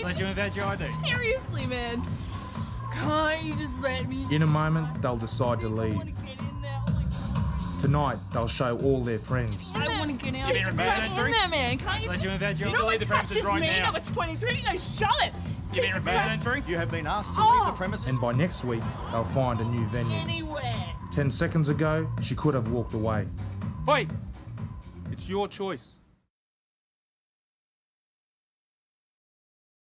Let you invade your ID. Seriously, man. Can't you just let me? In a moment, they'll decide to leave. Tonight, they'll show all their friends. I want to get out. Get in there, man. Can't you Let just? you invade your ID. No one Leave the premises touches right me. now. No, it's 23. No, shut it. Get in entry. You have been asked to leave the premises. And by next week, they'll find a new venue. Anywhere. 10 seconds ago, she could have walked away. Wait! It's your choice.